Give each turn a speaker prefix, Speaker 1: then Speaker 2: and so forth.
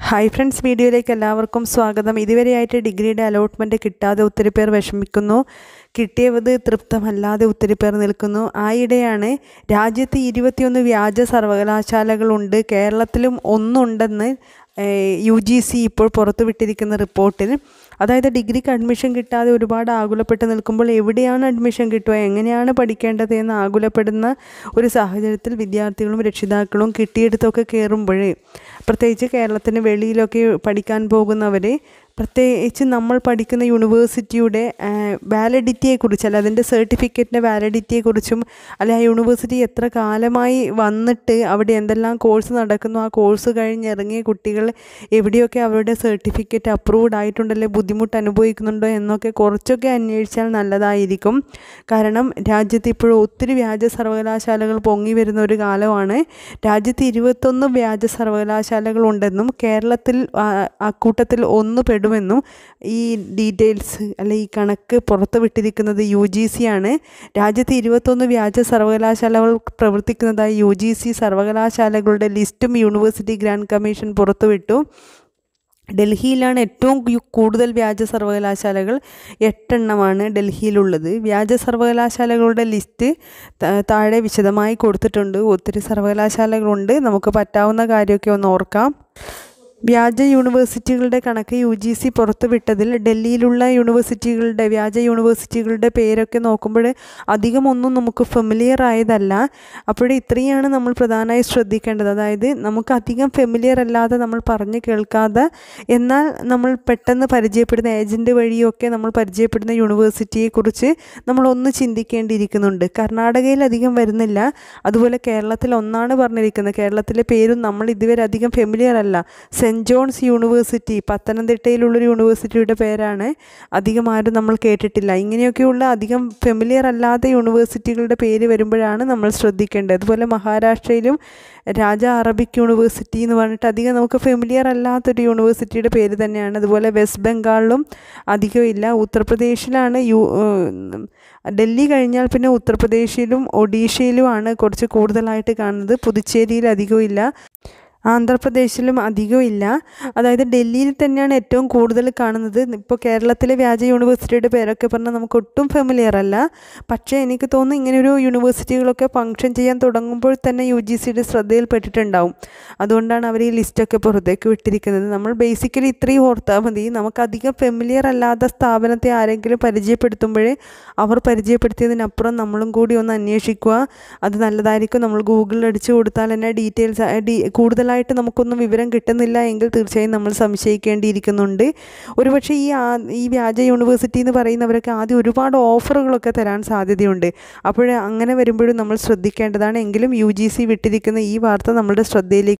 Speaker 1: Hi friends, വീഡിയോയിലേക്ക് എല്ലാവർക്കും സ്വാഗതം. ഇതുവരെയായിട്ട് ഡിഗ്രിയുടെ അലോട്ട്മെൻറ്റ് കിട്ടാതെ ഒത്തിരി പേർ വിഷമിക്കുന്നു. കിട്ടിയത് തൃപ്തമല്ലാതെ ഒത്തിരി പേർ നിൽക്കുന്നു. ആയിടെയാണ് രാജ്യത്ത് 21 വ്യാജ സർവകലാശാലകളുണ്ട്, കേരളത്തിലും ഒന്നുണ്ടെന്ന് UGC ഇപ്പോൾ പുറത്തുവിട്ടിരിക്കുന്ന റിപ്പോർട്ടിൽ. അതായത് ഡിഗ്രിക്ക് അഡ്മിഷൻ കിട്ടാതെ ഒരുപാട് ആകുലപ്പെട്ട് നിൽക്കുമ്പോൾ എവിടെയാണ് അഡ്മിഷൻ കിട്ടുക, എങ്ങനെയാണ് പഠിക്കേണ്ടത് എന്ന് ആകുലപ്പെടുന്ന ഒരു സാഹചര്യത്തിൽ വിദ്യാർത്ഥികളും രക്ഷിതാക്കളും കിട്ടിയെടുത്തൊക്കെ കയറുമ്പോഴേ, പ്രത്യേകിച്ച് കേരളത്തിന് വെളിയിലൊക്കെ പഠിക്കാൻ പോകുന്നവർ, പ്രത്യേകിച്ച് നമ്മൾ പഠിക്കുന്ന യൂണിവേഴ്സിറ്റിയുടെ വാലിഡിറ്റിയെക്കുറിച്ച്, അല്ല അതിൻ്റെ സർട്ടിഫിക്കറ്റിൻ്റെ വാലിഡിറ്റിയെക്കുറിച്ചും, അല്ല ആ യൂണിവേഴ്സിറ്റി എത്ര കാലമായി വന്നിട്ട് അവിടെ എന്തെല്ലാം കോഴ്സ് നടക്കുന്നു, ആ കോഴ്സ് കഴിഞ്ഞിറങ്ങിയ കുട്ടികൾ എവിടെയൊക്കെ അവരുടെ സർട്ടിഫിക്കറ്റ് അപ്രൂവ്ഡ് ആയിട്ടുണ്ടല്ലേ, ബുദ്ധിമുട്ട് അനുഭവിക്കുന്നുണ്ടോ എന്നൊക്കെ കുറച്ചൊക്കെ അന്വേഷിച്ചാൽ നല്ലതായിരിക്കും. കാരണം രാജ്യത്ത് ഇപ്പോഴും ഒത്തിരി വ്യാജ സർവകലാശാലകൾ പൊങ്ങി വരുന്ന ഒരു കാലമാണ്. രാജ്യത്ത് 21 വ്യാജ സർവകലാശാലകളുണ്ടെന്നും കേരളത്തിൽ അക്കൂട്ടത്തിൽ ഒന്ന് പെടുമെന്നും ഈ ഡീറ്റെയിൽസ് അല്ലെ ഈ കണക്ക് പുറത്തുവിട്ടിരിക്കുന്നത് UGC ആണ്. രാജ്യത്ത് 21 വ്യാജ സർവകലാശാലകൾ പ്രവർത്തിക്കുന്നതായി UGC സർവകലാശാലകളുടെ ലിസ്റ്റും യൂണിവേഴ്സിറ്റി ഗ്രാൻഡ് കമ്മീഷൻ പുറത്തുവിട്ടു. ഡൽഹിയിലാണ് ഏറ്റവും കൂടുതൽ വ്യാജ സർവകലാശാലകൾ, 8 എണ്ണമാണ് ഡൽഹിയിലുള്ളത്. വ്യാജ സർവകലാശാലകളുടെ ലിസ്റ്റ് താഴെ വിശദമായി കൊടുത്തിട്ടുണ്ട്. ഒത്തിരി സർവകലാശാലകളുണ്ട്, നമുക്ക് പറ്റാവുന്ന കാര്യമൊക്കെ ഒന്ന് ഓർക്കാം. വ്യാജ യൂണിവേഴ്സിറ്റികളുടെ കണക്ക് UGC പുറത്തുവിട്ടതിൽ ഡൽഹിയിലുള്ള വ്യാജ യൂണിവേഴ്സിറ്റികളുടെ പേരൊക്കെ നോക്കുമ്പോൾ അധികമൊന്നും നമുക്ക് ഫെമിലിയർ ആയതല്ല. അപ്പോൾ ഇത്രയാണ് നമ്മൾ പ്രധാനമായി ശ്രദ്ധിക്കേണ്ടത്. അതായത് നമുക്ക് അധികം ഫെമിലിയർ അല്ലാതെ, നമ്മൾ പറഞ്ഞ് കേൾക്കാതെ, എന്നാൽ നമ്മൾ പെട്ടെന്ന് പരിചയപ്പെടുന്ന ഏജൻറ്റ് വഴിയൊക്കെ നമ്മൾ പരിചയപ്പെടുന്ന യൂണിവേഴ്സിറ്റിയെക്കുറിച്ച് നമ്മളൊന്ന് ചിന്തിക്കേണ്ടിയിരിക്കുന്നുണ്ട്. കർണാടകയിൽ അധികം വരുന്നില്ല, അതുപോലെ കേരളത്തിൽ ഒന്നാണ് പറഞ്ഞിരിക്കുന്നത്. കേരളത്തിലെ പേരും നമ്മൾ ഇതുവരെ അധികം ഫെമിലിയർ അല്ല. സെൻറ്റ് ജോൺസ് യൂണിവേഴ്സിറ്റി, പത്തനംതിട്ടയിലുള്ളൊരു യൂണിവേഴ്സിറ്റിയുടെ പേരാണ് അധികം ആരും നമ്മൾ കേട്ടിട്ടില്ല. ഇങ്ങനെയൊക്കെയുള്ള അധികം ഫെമിലിയർ അല്ലാത്ത യൂണിവേഴ്സിറ്റികളുടെ പേര് വരുമ്പോഴാണ് നമ്മൾ ശ്രദ്ധിക്കേണ്ടത്. അതുപോലെ മഹാരാഷ്ട്രയിലും രാജ അറബിക് യൂണിവേഴ്സിറ്റി എന്ന് പറഞ്ഞിട്ട് അധികം നമുക്ക് ഫെമിലിയർ അല്ലാത്തൊരു യൂണിവേഴ്സിറ്റിയുടെ പേര് തന്നെയാണ്. അതുപോലെ വെസ്റ്റ് ബംഗാളിലും അധികം ഇല്ല. ഉത്തർപ്രദേശിലാണ് ഡൽഹി കഴിഞ്ഞാൽ പിന്നെ ഉത്തർപ്രദേശിലും ഒഡീഷയിലുമാണ് കുറച്ച് കൂടുതലായിട്ട് കാണുന്നത്. പുതുച്ചേരിയിൽ അധികവും ഇല്ല, ആന്ധ്രാപ്രദേശിലും അധികം ഇല്ല. അതായത് ഡൽഹിയിൽ തന്നെയാണ് ഏറ്റവും കൂടുതൽ കാണുന്നത്. ഇപ്പോൾ കേരളത്തിലെ വ്യാജ യൂണിവേഴ്സിറ്റിയുടെ പേരൊക്കെ പറഞ്ഞാൽ നമുക്ക് ഒട്ടും ഫെമിലിയർ അല്ല. പക്ഷേ എനിക്ക് തോന്നുന്നു ഇങ്ങനെയൊരു യൂണിവേഴ്സിറ്റികളൊക്കെ ഫങ്ഷൻ ചെയ്യാൻ തുടങ്ങുമ്പോൾ തന്നെ UGCയുടെ ശ്രദ്ധയിൽപ്പെട്ടിട്ടുണ്ടാവും. അതുകൊണ്ടാണ് അവർ ഈ ലിസ്റ്റൊക്കെ പുറത്തേക്ക് വിട്ടിരിക്കുന്നത്. നമ്മൾ ബേസിക്കലി ഇത്രയും ഓർത്താൽ മതി. നമുക്കധികം ഫെമിലിയർ അല്ലാത്ത സ്ഥാപനത്തെ ആരെങ്കിലും പരിചയപ്പെടുത്തുമ്പോഴേ അവർ പരിചയപ്പെടുത്തിയതിനപ്പുറം നമ്മളും കൂടി ഒന്ന് അന്വേഷിക്കുക. അത് നല്ലതായിരിക്കും. നമ്മൾ ഗൂഗിളിൽ അടിച്ചു കൊടുത്താൽ തന്നെ ഡീറ്റെയിൽസ് കൂടുതലായിട്ട് നമുക്കൊന്നും വിവരം കിട്ടുന്നില്ല എങ്കിൽ തീർച്ചയായും നമ്മൾ സംശയിക്കേണ്ടിയിരിക്കുന്നുണ്ട്. ഒരുപക്ഷെ ഈ വ്യാജ യൂണിവേഴ്സിറ്റി എന്ന് പറയുന്നവരൊക്കെ ആദ്യം ഒരുപാട് ഓഫറുകളൊക്കെ തരാൻ സാധ്യതയുണ്ട്. അപ്പോൾ അങ്ങനെ വരുമ്പോഴും നമ്മൾ ശ്രദ്ധിക്കേണ്ടതാണ്. എങ്കിലും UGC വിട്ടിരിക്കുന്ന ഈ വാർത്ത നമ്മുടെ ശ്രദ്ധയിലേക്ക്